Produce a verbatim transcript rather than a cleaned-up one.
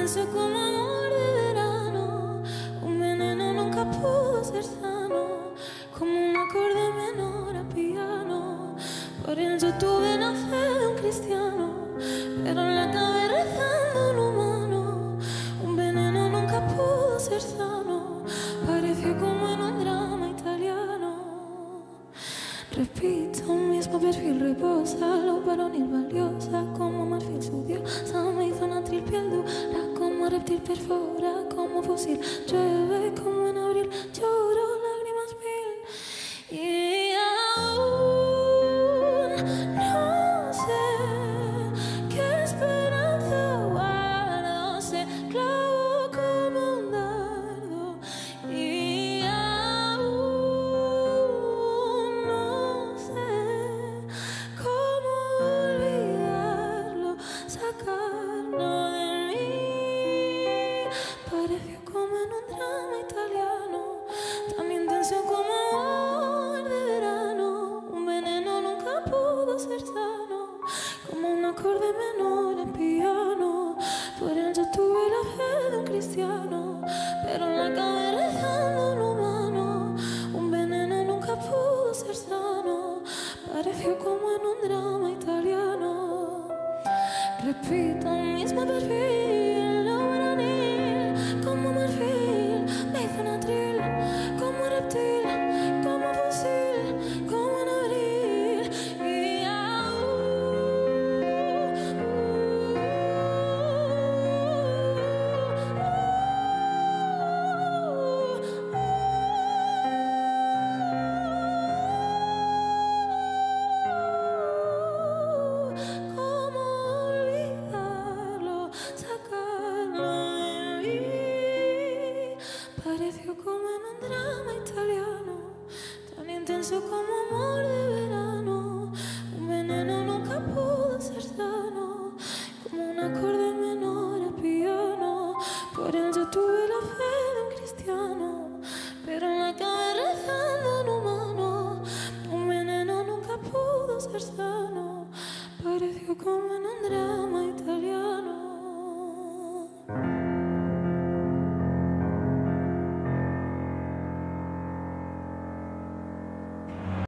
intenso como amor de verano. Un veneno nunca pudo ser sano, como un acorde menor a piano. Por él yo tuve la fe de un cristiano, pero la acabé rezando en humano. Un veneno nunca pudo ser sano, pareció como en un drama italiano. Repito, un mismo perfil reposa, lo varonil valiosa, como marfil su diosa. Me hizo natril piel dura, como reptil perfora, como fusil llueve, como en abril lloro lágrimas mil. Y aún no sé qué esperanza guardo, se clavo como un dardo. Y aún no sé cómo olvidarlo, sacarlo de mí. Pareció como en un drama italiano, tan intenso como amor de verano. Un veneno nunca pudo ser sano, como un acorde menor en piano. Por él yo tuve la fe de un cristiano, pero la acabé rezando en humano. Un veneno nunca pudo ser sano, pareció como en un drama italiano. Repito, un mismo perfil, lo varonil, como marfil, me hizo natril, como reptil, como fusil, como en abril. Y cómo olvidarlo, sacarlo de mí. Pareció como en un drama italiano, tan intenso como amor de verano. Un veneno nunca pudo ser sano, como un acorde menor a piano. Por él yo tuve la fe de un cristiano, pero la acabé rezando en humano. Un veneno nunca pudo ser sano, pareció como en un drama italiano.